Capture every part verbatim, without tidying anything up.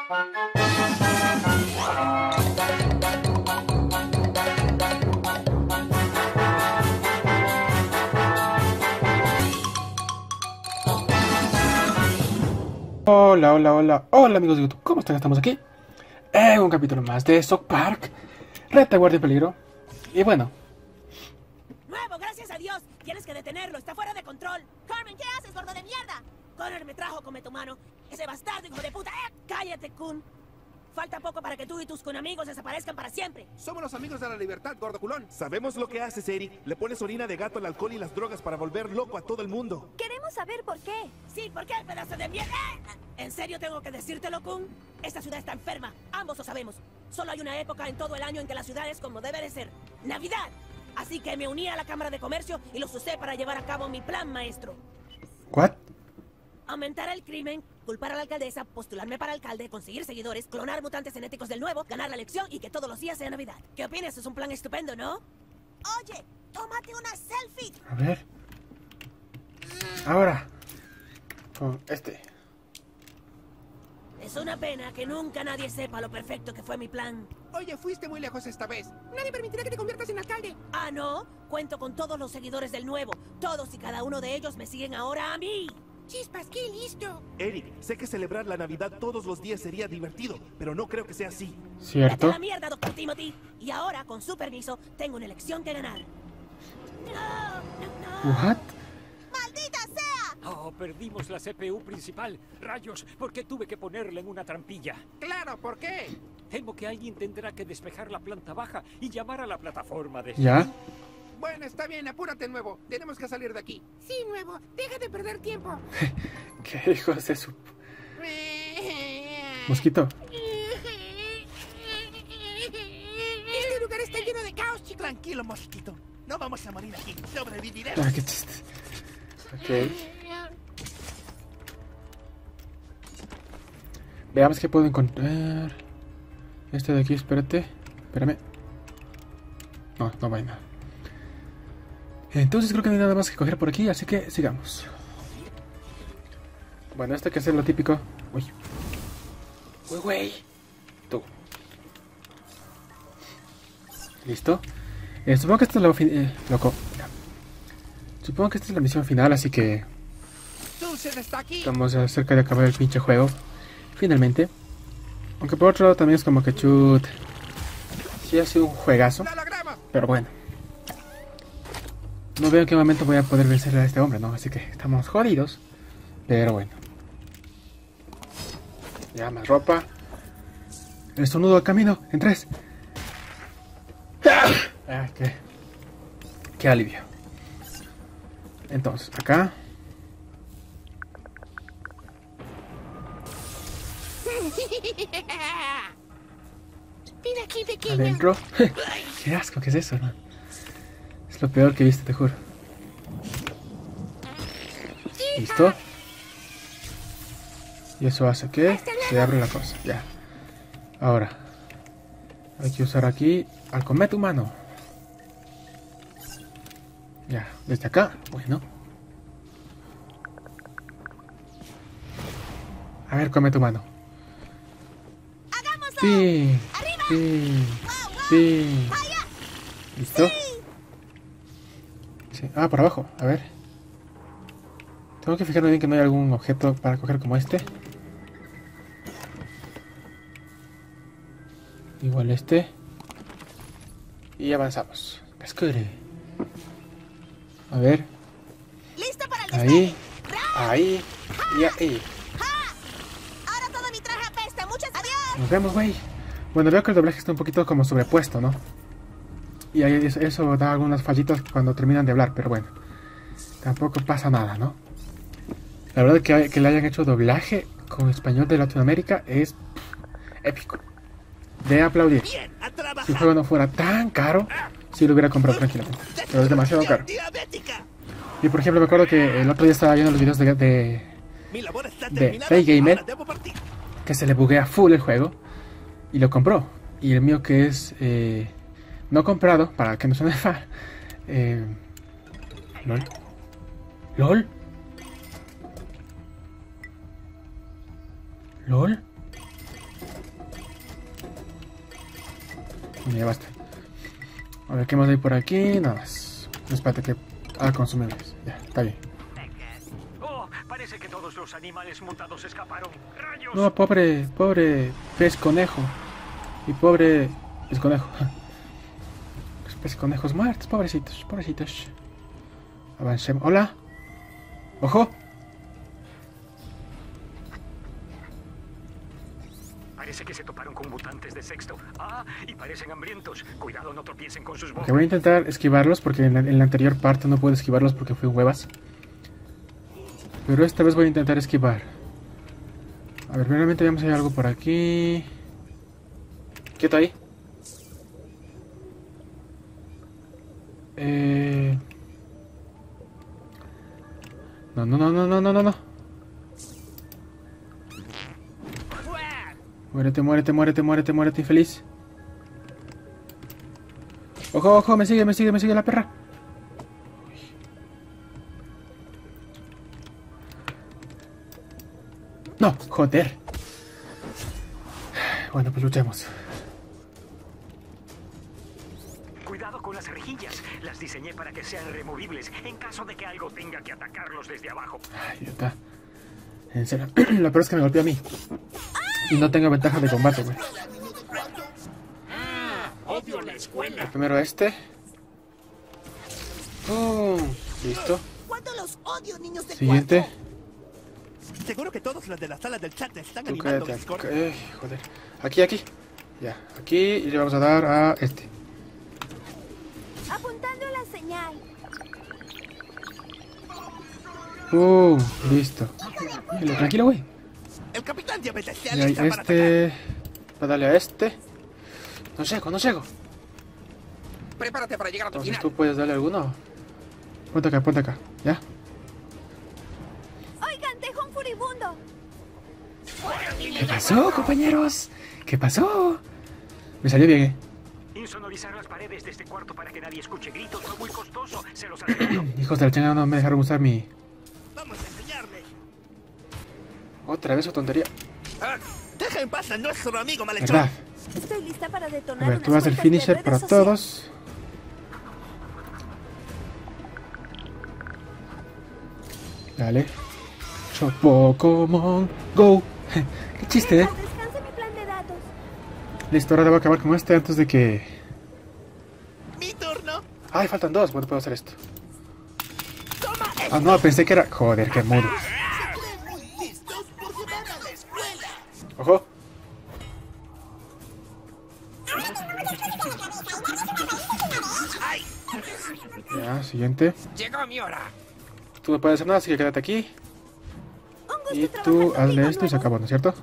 Hola, hola, hola, hola amigos de YouTube, ¿cómo están? Estamos aquí en un capítulo más de South Park, Retaguardia en peligro. Y bueno, ¡Nuevo, gracias a Dios! Tienes que detenerlo, está fuera de control. Carmen, ¿qué haces, gordo de mierda? Connor me trajo, come tu mano. Ese bastardo, hijo de puta. ¡Eh! ¡Cállate, Kun! Falta poco para que tú y tus Kun amigos desaparezcan para siempre. Somos los amigos de la libertad, gordo culón. Sabemos lo que haces, Eric. Le pones orina de gato al alcohol y las drogas para volver loco a todo el mundo. Queremos saber por qué. Sí, ¿por qué, pedazo de mierda? ¿En serio tengo que decírtelo, Kun? Esta ciudad está enferma. Ambos lo sabemos. Solo hay una época en todo el año en que la ciudad es como debe de ser. ¡Navidad! Así que me uní a la Cámara de Comercio y los usé para llevar a cabo mi plan maestro. ¿what? Aumentar el crimen, culpar a la alcaldesa, postularme para alcalde, conseguir seguidores, clonar mutantes genéticos del nuevo, ganar la elección y que todos los días sea Navidad. ¿Qué opinas? Es un plan estupendo, ¿no? Oye, tómate una selfie. A ver. Ahora. Con este. Es una pena que nunca nadie sepa lo perfecto que fue mi plan. Oye, fuiste muy lejos esta vez. Nadie permitirá que te conviertas en alcalde. Ah, ¿no? Cuento con todos los seguidores del nuevo. Todos y cada uno de ellos me siguen ahora a mí. Chispas, qué listo. Eric, sé que celebrar la Navidad todos los días sería divertido, pero no creo que sea así. ¡Vete a ¿Cierto? la mierda, doctor Timothy! Y ahora, con su permiso, tengo una elección que ganar. ¡No! ¡No, no! ¿What? ¡Maldita sea! Oh, perdimos la C P U principal. Rayos, ¿por qué tuve que ponerla en una trampilla? Claro, ¿por qué? Temo que alguien tendrá que despejar la planta baja y llamar a la plataforma de... ¿Ya? Bueno, está bien, apúrate, nuevo. Tenemos que salir de aquí. Sí, nuevo, deja de perder tiempo. ¿Qué hijos de su... mosquito? Este lugar está lleno de caos, chicos. Tranquilo, mosquito. No vamos a morir aquí. Sobreviviremos. Ah, qué chiste. Ok. Veamos qué puedo encontrar. Este de aquí, espérate. Espérame. No, no hay nada. Entonces creo que no hay nada más que coger por aquí, así que sigamos. Bueno, esto hay que hacer lo típico. Uy. Uy, güey. Tú. ¿Listo? Eh, supongo que esta es la... Eh, loco. Ya. Supongo que esta es la misión final, así que... Dulce está aquí. estamos cerca de acabar el pinche juego. Finalmente. Aunque por otro lado también es como que chut. Sí ha sido un juegazo. ¡Lo logramos! Pero bueno. No veo en qué momento voy a poder vencer a este hombre, ¿no? Así que estamos jodidos. Pero bueno. Ya, más ropa. El sonido del camino. En tres. Ah, qué, qué alivio. Entonces, acá. Ven aquí, pequeño. Adentro. Qué asco, ¿qué es eso, no? Es lo peor que viste, te juro. ¿Listo? Y eso hace que se abra la cosa. Ya. Ahora. Hay que usar aquí al cometa humano. Ya, desde acá. Bueno. A ver, cometa humano. Sí. Sí. Sí. ¿Listo? Sí. Ah, por abajo. A ver. Tengo que fijarme bien que no hay algún objeto para coger como este. Igual este. Y avanzamos. Cascure. A ver. ¿Listo para el Ahí. Ahí. Y ahí. Ahora todo mi traje apesta. Muchas adiós. Nos vemos, güey. Bueno, veo que el doblaje está un poquito como sobrepuesto, ¿no? Y ahí eso, eso da algunas fallitas cuando terminan de hablar, pero bueno. Tampoco pasa nada, ¿no? La verdad que, que le hayan hecho doblaje con español de Latinoamérica es pff, épico. De aplaudir. Bien, a trabajar. Si el juego no fuera tan caro, sí lo hubiera comprado tranquilamente. Pero es demasiado caro. Diabética. Y por ejemplo, me acuerdo que el otro día estaba viendo los videos de, de Mi labor está De terminada. Paygamer. Ahora debo partir. que se le buguea full el juego y lo compró. Y el mío que es eh, no comprado, para que no suene fa. Eh, LOL. LOL. LOL. Ya basta. A ver, ¿qué más hay por aquí? Nada más. Espérate que... Ah, consumibles. Ya, está bien. Oh, parece que todos los animales mutados escaparon. ¡Rayos! No, pobre, pobre pez conejo. Y pobre pez conejo. Los pez conejos muertos, pobrecitos, pobrecitos. Avancemos. ¡Hola! ¡Ojo! Parece que se toparon con mutantes de sexto. Ah, y parecen hambrientos. Cuidado, no tropiecen con sus Que bocas. voy a intentar esquivarlos porque en la, en la anterior parte no pude esquivarlos porque fui huevas. Pero esta vez voy a intentar esquivar. A ver, realmente veamos si hay algo por aquí. Quieto ahí. Eh... No, no, no, no, no, no, no, no. Muérete, muérete, muérete, muérete, muérete, infeliz. Ojo, ojo, me sigue, me sigue, me sigue la perra. No, joder. Bueno, pues luchemos. Cuidado con las rejillas. Las diseñé para que sean removibles en caso de que algo tenga que atacarlos desde abajo. Ay, ya está. En serio. Lo peor es que me golpeó a mí. Y no tengo ventaja de combate, güey. Odio la escuela. Primero este. Oh, listo. ¿Cuánto los odio, niños de Siguiente. cuarto? Seguro que todos los de la sala del chat están Tú animando cállate. Discord. Eh, joder. Aquí, aquí. Ya, aquí. Y le vamos a dar a este. Apuntando la señal. Uh, listo. Tranquilo, tranquilo, güey. El capitán diabetes se Y hay alista para atacar. este. Para darle a este. No llego, no llego. Prepárate para llegar a tu Entonces final. tú puedes darle alguno. Ponte acá, ponte acá. ¿Ya? Oigan, tejón furibundo. ¿Qué pasó, compañeros? ¿Qué pasó? Me salió bien, eh. Insonorizar las paredes de este cuarto para que nadie escuche gritos fue muy costoso. Se los aseguro. Hijos de la chingada, no me dejaron usar mi. Vamos a enseñarle. Otra vez su tontería. Ah, deja en paz a nuestro amigo malhechor. ¿Verdad? Estoy lista para A detonar ver, unas tú vas el cuentas de finisher redes para sociales. todos. Dale. Pokémon Go. Qué chiste, eh. Descanse mi plan de datos. Listo, ahora voy a acabar con este antes de que. Mi turno. Ay, faltan dos. Bueno, puedo hacer esto. Toma Ah, no, pensé que era. Joder, qué mudo. muy listos porque van a la escuela. Ojo. ¡Ay! Ya, siguiente. Llegó mi hora. Tú no puedes hacer nada, así que quédate aquí. Un gusto Y trabajar tú contigo, hazle esto y se nuevo. acabó, ¿no es cierto?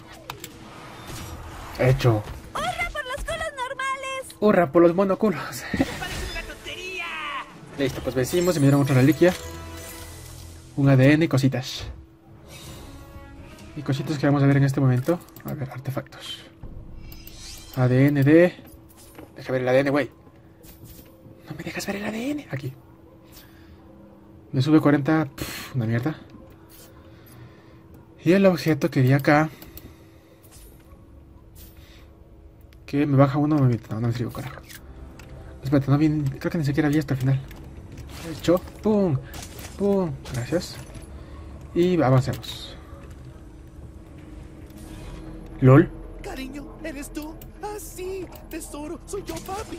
Hecho. ¡Hurra por los colos normales! ¡Hurra por los monoculos! ¡Parece una tontería! Listo, pues vencimos y me dieron otra reliquia. Un A D N y cositas. Y cositas que vamos a ver en este momento. A ver, artefactos. A D N de... Deja ver el A D N, güey. No me dejas ver el A D N. Aquí. Me sube cuarenta. Pff, una mierda. Y el objeto que vi acá. Que me baja uno. Me... No, no me sirve, carajo. Espérate, no vi. Creo que ni siquiera vi hasta el final. Hecho. Pum. Pum. Gracias. Y avancemos. LOL. Cariño, ¿eres tú? Ah, sí, tesoro, soy yo, papi.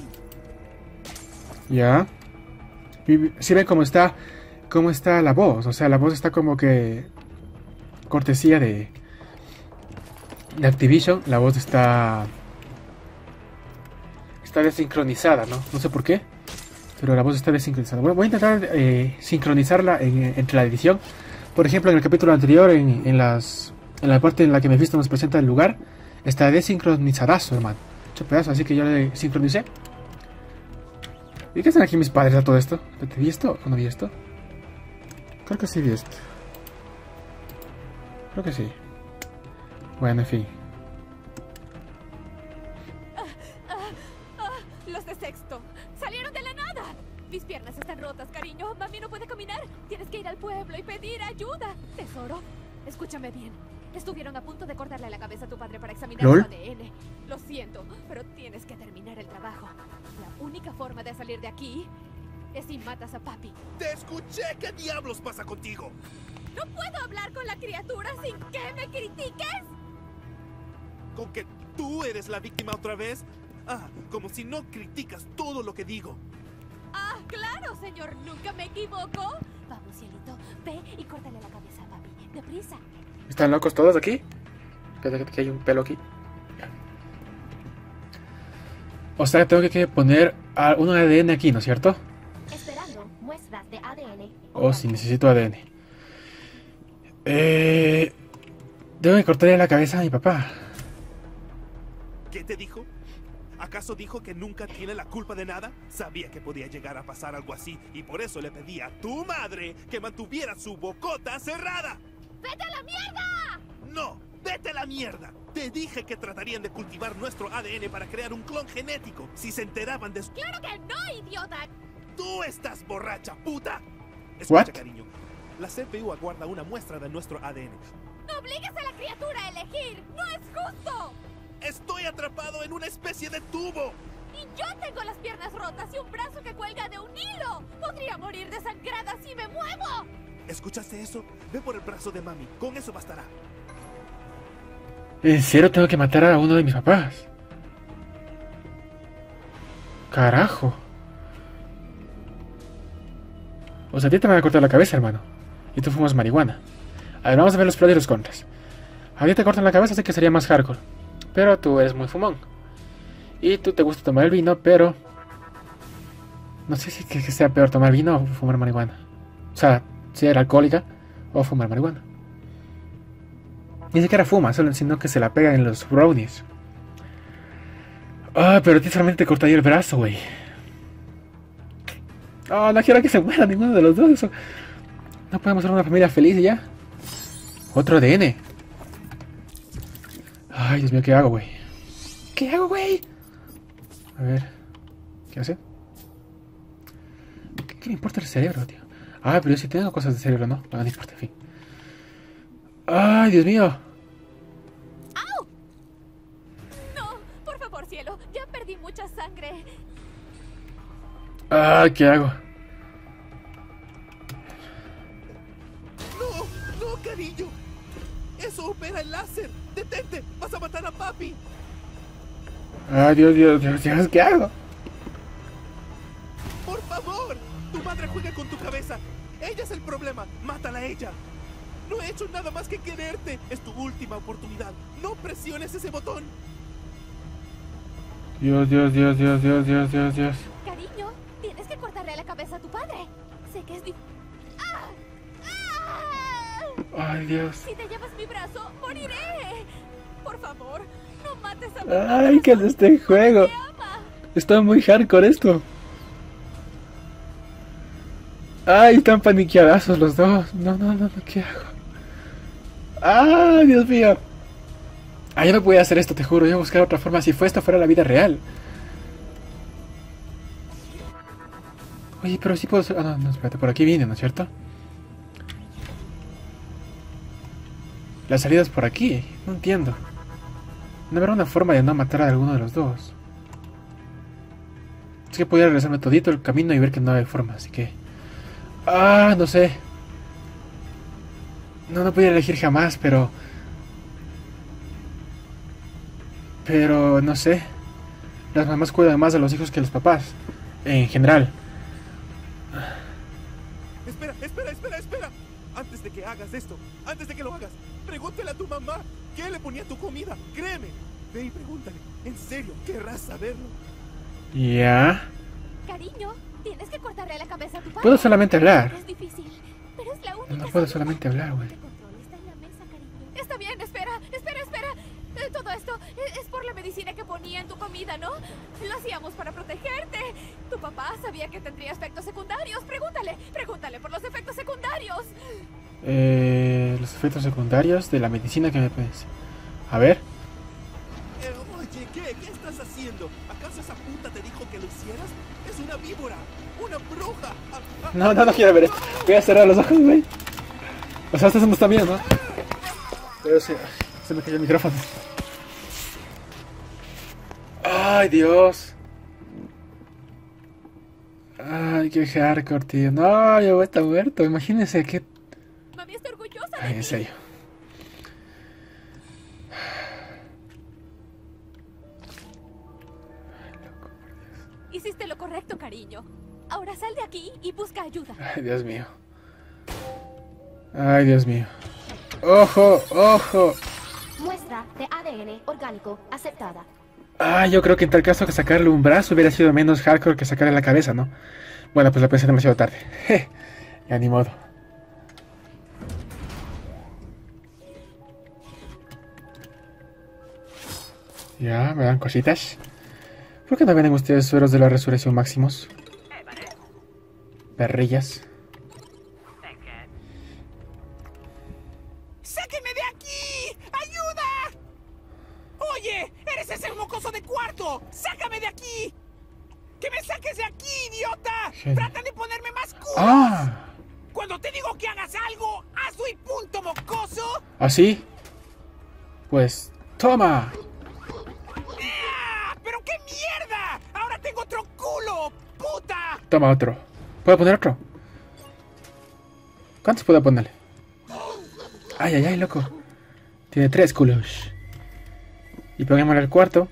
Ya. Si ven cómo está. Cómo está la voz. O sea, la voz está como que. Cortesía de. De Activision. La voz está. Está desincronizada, ¿no? No sé por qué. Pero la voz está desincronizada. Bueno, voy a intentar eh, sincronizarla en, entre la edición. Por ejemplo, en el capítulo anterior, en, en las. En la parte en la que Mephisto nos presenta el lugar. Está desincronizadazo, hermano. Mucho pedazo, así que yo le sincronicé. ¿Y qué hacen aquí mis padres a todo esto? ¿Te vi esto o no vi esto? Creo que sí vi esto. Creo que sí. Bueno, en fin. Los de sexto. ¡Salieron de la nada! Mis piernas están rotas, cariño. Mami no puede caminar. Tienes que ir al pueblo y pedir ayuda. Tesoro, escúchame bien. Estuvieron a punto de cortarle la cabeza a tu padre para examinar ¿Lol? su A D N. Lo siento, pero tienes que terminar el trabajo. forma de salir de aquí es si matas a papi. ¡Te escuché! ¿Qué diablos pasa contigo? ¿No puedo hablar con la criatura sin que me critiques? ¿Con que tú eres la víctima otra vez? Ah, como si no criticas todo lo que digo. Ah, claro, señor. Nunca me equivoco. Vamos, cielito. Ve y córtale la cabeza a papi. Deprisa. ¿Están locos todos aquí? Espérate que hay un pelo aquí. O sea, tengo que poner a uno de A D N aquí, ¿no es cierto? Esperando muestras de A D N. Oh, sí, necesito A D N. Eh... Debo de cortarle la cabeza a mi papá. ¿Qué te dijo? ¿Acaso dijo que nunca tiene la culpa de nada? Sabía que podía llegar a pasar algo así y por eso le pedí a tu madre que mantuviera su bocota cerrada. ¡Vete a la mierda! ¡No! ¡Vete a la mierda! Te dije que tratarían de cultivar nuestro A D N para crear un clon genético. Si se enteraban de... ¡Claro que no, idiota! ¡Tú estás borracha, puta! What? Escucha, cariño. La C P U aguarda una muestra de nuestro A D N. ¡No obligues a la criatura a elegir! ¡No es justo! ¡Estoy atrapado en una especie de tubo! Y yo tengo las piernas rotas y un brazo que cuelga de un hilo. Podría morir desangrada si me muevo. ¿Escuchaste eso? Ve por el brazo de mami. Con eso bastará. ¿En serio tengo que matar a uno de mis papás? Carajo. O sea, a ti te van a cortar la cabeza, hermano. Y tú fumas marihuana. A ver, vamos a ver los pros y los contras. A ti te cortan la cabeza, así que sería más hardcore. Pero tú eres muy fumón. Y tú te gusta tomar el vino, pero... No sé si que sea peor tomar vino o fumar marihuana. O sea, ser alcohólica o fumar marihuana. Ni siquiera fuma, solo sino que se la pegan en los brownies. Ah, pero a ti solamente te cortaría el brazo, güey. Oh, no quiero que se muera ninguno de los dos. Eso... No podemos ser una familia feliz y ya. Otro A D N. Ay, Dios mío, ¿qué hago, güey? ¿Qué hago, güey? A ver. ¿Qué hace? ¿Qué, qué le importa el cerebro, tío? Ah, pero yo sí tengo cosas de cerebro, ¿no? No, no importa, en fin. ¡Ay, Dios mío! ¡Au! No, por favor, cielo. Ya perdí mucha sangre. ¡Ah, qué hago! ¡No! ¡No, cariño! ¡Eso opera el láser! ¡Detente! ¡Vas a matar a papi! ¡Ay, Dios, Dios, Dios, Dios! ¿Qué hago? ¡Por favor! ¡Tu madre juega con tu cabeza! ¡Ella es el problema! ¡Mátala a ella! No he hecho nada más que quererte. Es tu última oportunidad. No presiones ese botón. Dios, Dios, Dios, Dios, Dios, Dios, Dios, Dios. Cariño, tienes que cortarle la cabeza a tu padre. Sé que es difícil. ¡Ah! ¡Ah! Ay, Dios. Si te llevas mi brazo, moriré. Por favor, no mates a mi padre. Ay, que es este juego. Me ama. Está muy hardcore esto. Ay, están paniqueadazos los dos. No, no, no, no, ¿qué hago? ¡Ah, Dios mío! Ah, yo no podía hacer esto, te juro. Yo voy a buscar otra forma. Si fue esto fuera la vida real. Oye, pero sí puedo... Ah, no, no, espérate. Por aquí viene, ¿no es cierto? La salida es por aquí. No entiendo. No habrá una forma de no matar a alguno de los dos. Es que podría regresarme todito el camino y ver que no hay forma, así que... Ah, no sé. No, no podía elegir jamás, pero... Pero, no sé. Las mamás cuidan más de los hijos que los papás. En general. Espera, espera, espera, espera. Antes de que hagas esto, antes de que lo hagas, pregúntale a tu mamá qué le ponía a tu comida. Créeme. Ve y pregúntale. En serio, querrás saberlo. Ya. Cariño, tienes que cortarle la cabeza a tu padre. Puedo solamente hablar. Es difícil, pero es la única No puedo salida. solamente hablar, güey. El control está en la mesa, cariño. Está bien, espera, espera, espera. Eh, todo esto es, es por la medicina que ponía en tu comida, ¿no? Lo hacíamos para protegerte. Tu papá sabía que tendría efectos secundarios. Pregúntale, pregúntale por los efectos secundarios. Eh, los efectos secundarios de la medicina que me pones. A ver. Eh, oye, ¿qué? ¿Qué estás haciendo? ¿Acaso esa puta te dijo que lo hicieras? Es una víbora, una bruja. Ah, ah, No, no, no quiero ver esto. Voy a cerrar los ojos, güey. O sea, esto no está bien, ¿no? Pero se, se me cayó el micrófono. Ay, Dios. Ay, qué hardcore, tío. No, ya voy a estar muerto. Imagínense qué... Mami está orgullosa de Ay, en ti. serio. Hiciste lo correcto, cariño. Ahora sal de aquí y busca ayuda. Ay, Dios mío. Ay, Dios mío. ¡Ojo! ¡Ojo! Muestra de A D N orgánico aceptada. Ah, yo creo que en tal caso que sacarle un brazo hubiera sido menos hardcore que sacarle la cabeza, ¿no? Bueno, pues lo pensé demasiado tarde. Ya ni modo. Ya, me dan cositas. ¿Por qué no venden ustedes sueros de la resurrección máximos? Perrillas. ¡Sáquenme de aquí! ¡Ayuda! Oye, eres ese mocoso de cuarto. ¡Sácame de aquí! ¡Que me saques de aquí, idiota! Genio. ¡Trata de ponerme más culos! ¡Ah! Cuando te digo que hagas algo, hazlo y punto, mocoso. ¿Así? Pues, toma. ¡Ah! ¡Pero qué mierda! ¡Ahora tengo otro culo, puta! Toma otro. ¿Puedo poner otro? ¿Cuántos puedo ponerle? Ay, ay, ay, loco. Tiene tres culos. Y pongámosle el cuarto.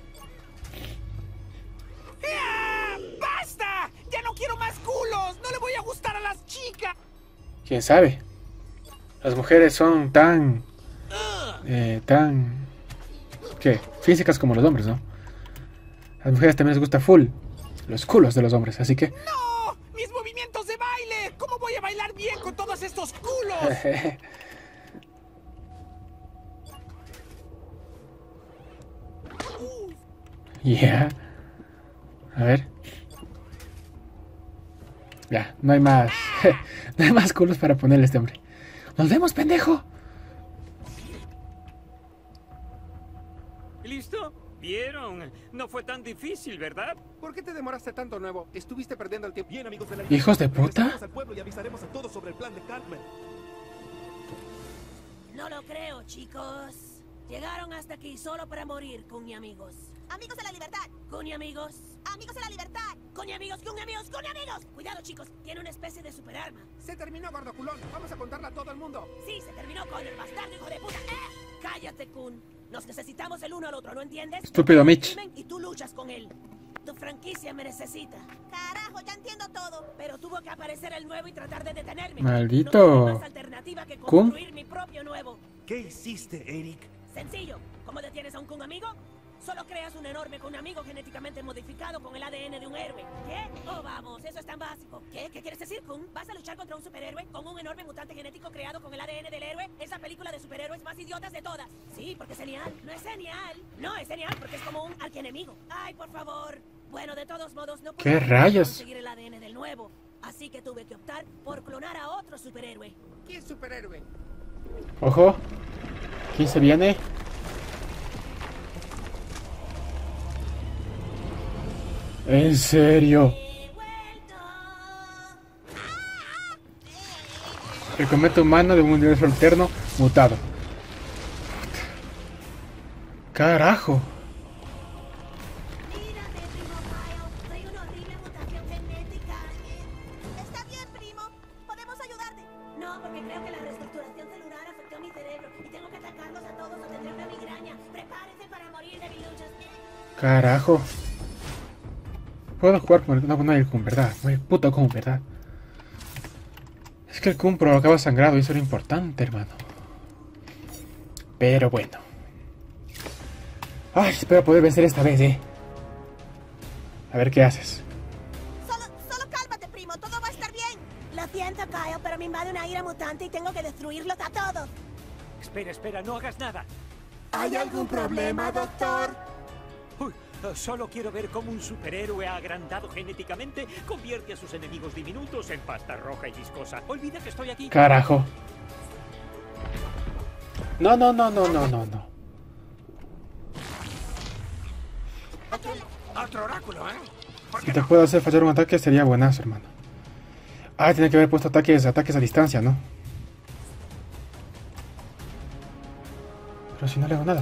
¡Ah! ¡Basta! ¡Ya no quiero más culos! ¡No le voy a gustar a las chicas! ¿Quién sabe? Las mujeres son tan... Eh, tan... ¿Qué? Físicas como los hombres, ¿no? A las mujeres también les gusta full los culos de los hombres, así que... ¡No! ¡Mis movimientos de baile! ¿Cómo voy a bailar bien con todos estos culos? Yeah. A ver. Ya, no hay más. No hay más culos para ponerle a este hombre. ¡Nos vemos, pendejo! ¿Listo? ¿Vieron? No fue tan difícil, ¿verdad? ¿Por qué te demoraste tanto, Nuevo? Estuviste perdiendo el tiempo. Bien, amigos de la ¿Hijos de puta? regresaremos al pueblo y avisaremos a todos sobre el plan de Cartman. No lo creo, chicos. Llegaron hasta aquí solo para morir, cuñi amigos. Amigos de la libertad. Cuñi amigos. Amigos de la libertad. Cuñi amigos, cuñi amigos, cuñi amigos. Cuidado, chicos. Tiene una especie de superarma. Se terminó, gordo culón. Vamos a contarla a todo el mundo. Sí, se terminó con el bastardo, hijo de puta. ¡Eh! Cállate, Kun. Nos necesitamos el uno al otro, ¿no entiendes? Estúpido Mitch. Y tú luchas con él. Tu franquicia me necesita. Carajo, ya entiendo todo. Pero tuvo que aparecer el nuevo y tratar de detenerme. Maldito. No tuve más alternativa que Kun. construir mi propio nuevo. ¿Qué hiciste, Eric? Sencillo. ¿Cómo detienes a un Kun amigo? Solo creas un enorme Kun amigo genéticamente modificado con el A D N de un héroe. ¿Qué? Oh, vamos, eso es tan básico. ¿Qué? ¿Qué quieres decir, Kun? ¿Vas a luchar contra un superhéroe con un enorme mutante genético creado con el A D N del héroe? Esa película de superhéroes más idiotas de todas. Sí, porque es genial. No es genial. No, es genial porque es como un archienemigo. Ay, por favor. Bueno, de todos modos, no ¿Qué pude rayos? conseguir el A D N del nuevo. Así que tuve que optar por clonar a otro superhéroe. ¿Quién es superhéroe? Ojo. ¿Quién se viene? ¿En serio? He vuelto. El cometa humano de un universo alterno mutado. Carajo. Mírame, primo Kyle. Soy una horrible mutación genética. Está bien, primo. Podemos ayudarte. No, porque creo que la reestructuración celular afectó a mi cerebro y tengo que atacarlos a todos o tendré una migraña. Prepárese para morir de biluchos. Carajo. Puedo jugar con el... No, no hay el Kun, ¿verdad? No hay el puto Kun, ¿verdad? Es que el Kun provocaba sangrado y eso era importante, hermano. Pero bueno. Ay, espero poder vencer esta vez, eh. A ver qué haces. Solo, solo cálmate, primo. Todo va a estar bien. Lo siento, Kyle, pero me invade una ira mutante y tengo que destruirlos a todos. Espera, espera, no hagas nada. ¿Hay algún problema, doctor? Uy, eh, solo quiero ver cómo un superhéroe agrandado genéticamente convierte a sus enemigos diminutos en pasta roja y viscosa. Olvida que estoy aquí. Carajo. No, no, no, no, no, no, no. Otro oráculo, ¿eh? Si te puedo hacer fallar un ataque sería buenazo, hermano. Ah, tiene que haber puesto ataques, ataques a distancia, ¿no? Pero si no le hago nada.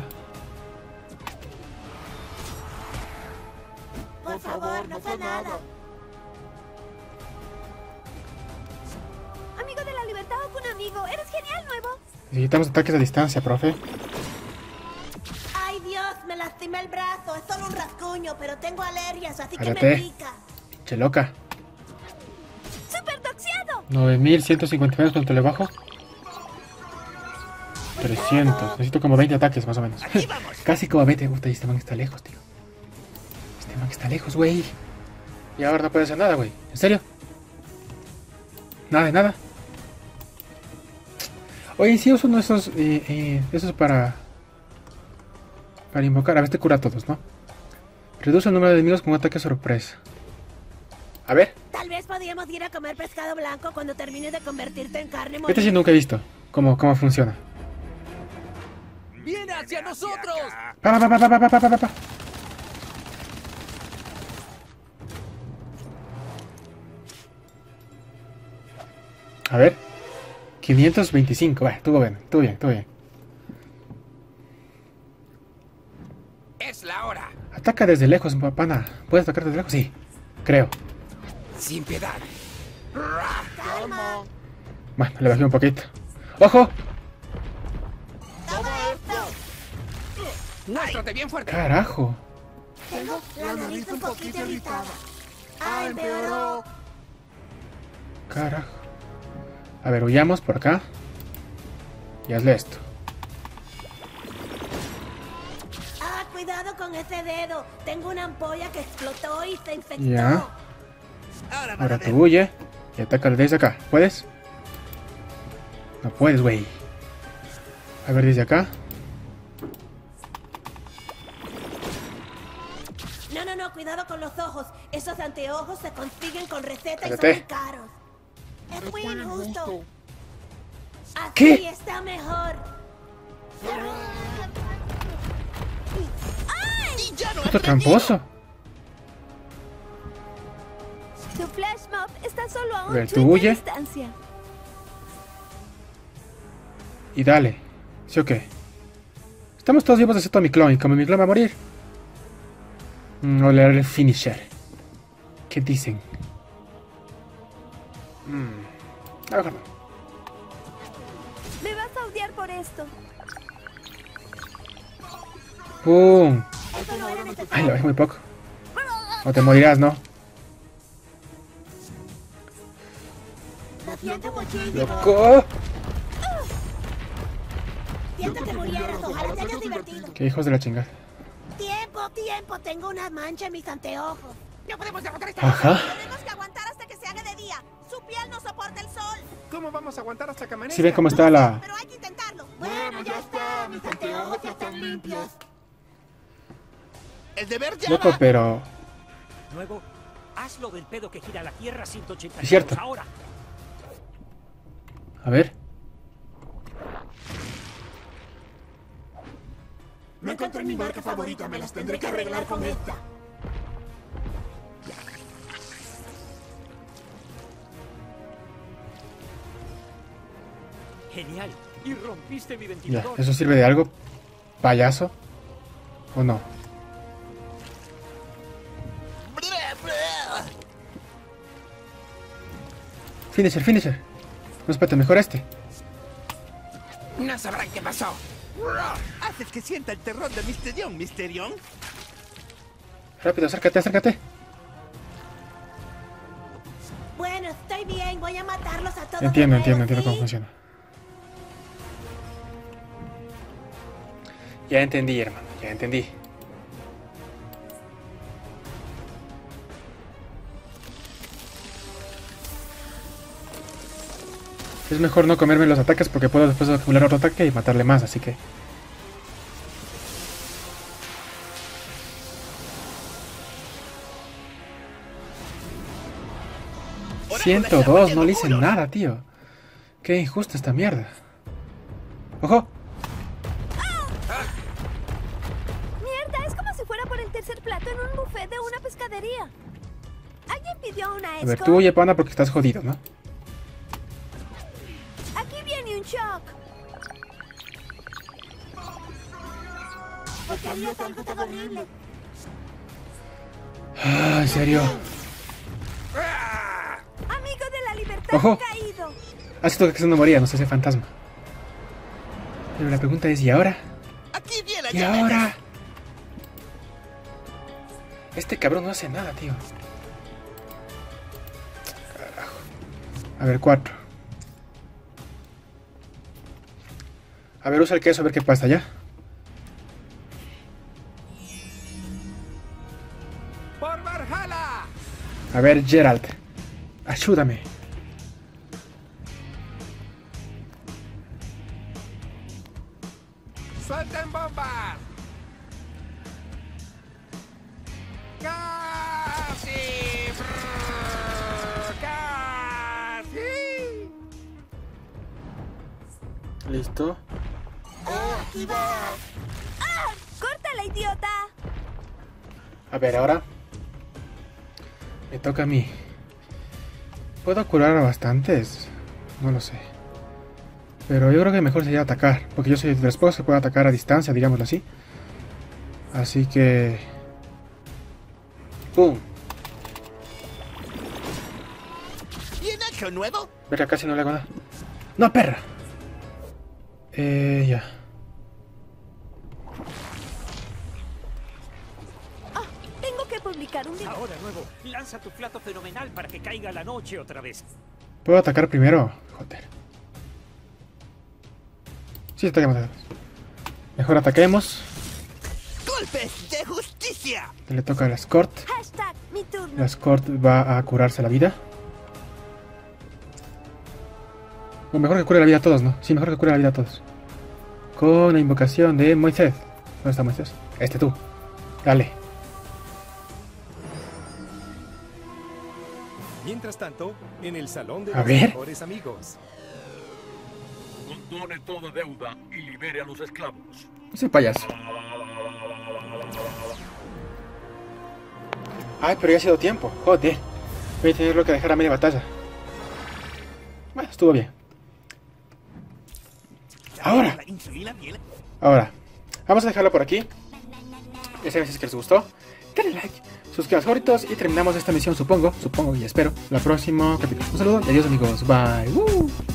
Por favor, no fue nada. Tao Kun, amigo. Eres genial, nuevo. Necesitamos ataques a distancia, profe. Ay, Dios, me lastimé el brazo. Es solo un rasguño, pero tengo alergias, así que Cállate. me pica. Che loca. ¡Súper doxiado! nueve mil ciento cincuenta y nueve, ¿cuánto le bajo? trescientos. Necesito como veinte ataques, más o menos. Casi como veinte. Puta, este man está lejos, tío. Este man está lejos, güey. Y ahora no puede hacer nada, güey. ¿En serio? Nada de nada. Oye, si uso uno de esos, eh, eh, esos para... Para invocar. A ver, te cura a todos, ¿no? Reduce el número de enemigos con un ataque sorpresa. A ver. Tal vez podríamos ir a comer pescado blanco cuando termines de convertirte en carne molida. Este sí nunca he visto cómo, cómo funciona. ¡Viene hacia nosotros! Pa, pa, pa, pa, pa, pa, pa, pa, pa. A ver. quinientos veinticinco. Va, estuvo bien, estuvo bien, estuvo bien. Es la hora. Ataca desde lejos, pana. ¿Puedes atacar desde lejos? Sí, creo. Sin piedad. Calma. Bueno, le bajé un poquito. ¡Ojo! Toma esto. Muéstrate bien fuerte. ¡Carajo! Tengo la nariz un poquito irritada. ¡Ah, empeoró! Carajo. A ver, huyamos por acá. Y hazle esto. Ah, cuidado con ese dedo. Tengo una ampolla que explotó y se infectó. Ya. Ahora van a Ahora ver. tú huye. Y atácale desde acá. ¿Puedes? No puedes, güey. A ver, desde acá. No, no, no, cuidado con los ojos. Esos anteojos se consiguen con receta y son Cállate. muy caros. Es muy injusto. Así ¿Qué? está mejor. ¡Puto tramposo! Tu flash mob está solo a A un ver, tú tweet de huye. distancia. Y dale. ¿Sí o qué? Estamos todos vivos excepto mi clon. Y como mi clon va a morir. Mm, o leer el finisher. ¿Qué dicen? Mm. A ver, no. Me vas a odiar por esto. ¡Pum! Eso no era necesario. Ay, lo dejé muy poco. O te morirás, ¿no? Lo siento muchísimo. ¡Loco! Siento que murieras. Ojalá te hayas divertido. ¡Qué hijos de la chingada! Tiempo, tiempo. Tengo una mancha en mis anteojos. No podemos derrotar esta Ajá. Tenemos que aguantar hasta que se haga de día. Su piel no soporta el sol. ¿Cómo vamos a aguantar hasta que amanezca? ¿Sí ven cómo está la...? Pero hay que intentarlo. Bueno, ya está. Mis anteojos ya están limpios. El deber ya Loco, va. pero... Nuevo, haz lo del pedo que gira la Tierra ciento ochenta Es cierto. grados ahora. A ver. No encontré mi marca favorita. Me las tendré que arreglar con esta. Genial. Y rompiste mi Ya, ventilador. ¿eso sirve de algo? ¿Payaso? ¿O no? Finisher, finisher. No, espérate, mejor este. No sabrán qué pasó. Haces que sienta el terror de Misterión, Misterión. Rápido, acércate, acércate. Bueno, estoy bien. Voy a matarlos a todos. Entiendo, de nuevo, entiendo, entiendo ¿sí? cómo funciona. Ya entendí, hermano, ya entendí. Es mejor no comerme los ataques porque puedo después acumular otro ataque y matarle más, así que... ciento dos, no le hice nada, tío. Qué injusta esta mierda. ¡Ojo! Mierda, es como si fuera por el tercer plato en un buffet de una pescadería. ¿Alguien pidió una A ver, esco? tú huye, pana, porque estás jodido, ¿no? Aquí viene un shock. Porque harías algo tan horrible. Ah, en serio. Amigo de la libertad Ojo. caído. Hace todo que no moría, no sé, ese fantasma. Pero la pregunta es, ¿y ahora? Aquí viene, ¿Y ahora? Este cabrón no hace nada, tío. Carajo. A ver, cuatro. A ver, usa el queso a ver qué pasa ya. ¡Por Valhalla! A ver, Geralt. Ayúdame. ¡Suelten bombas! ¡Casi! Brrr, ¡Casi! Listo. ¡Aquí va! ¡Ah! ¡Córtala, idiota! A ver, ahora. Me toca a mí. ¿Puedo curar a bastantes? No lo sé. Pero yo creo que mejor sería atacar. Porque yo soy de los pocos que puedo atacar a distancia, digámoslo así. Así que... ¡Pum! ¿Bien hecho, nuevo? Verga, casi no le hago nada. ¡No, perra! Eh, ya. Ah, tengo que publicar un video. Ahora, nuevo, lanza tu plato fenomenal para que caiga la noche otra vez. ¿Puedo atacar primero? Joder. Sí, ataquemos. Mejor ataquemos. ¡Golpes de justicia! Le toca a la Escort. Hashtag mi turno. La Escort va a curarse la vida. O mejor que cure la vida a todos, ¿no? Sí, mejor que cure la vida a todos. Con la invocación de Moisés. ¿Dónde está Moisés? Este tú. Dale. Mientras tanto, en el salón de A los ver. mejores amigos. Condone toda deuda y libere a los esclavos. Ese payaso. Ay, pero ya ha sido tiempo. Joder. Voy a tenerlo que dejar a media batalla. Bueno, estuvo bien. Ahora. La insulina viene. Ahora. Vamos a dejarlo por aquí. Ya saben si es que les gustó. Denle like. Suscríbanse favoritos y terminamos esta misión, supongo. Supongo y espero. La próxima capítulo. Un saludo y adiós, amigos. Bye. Woo.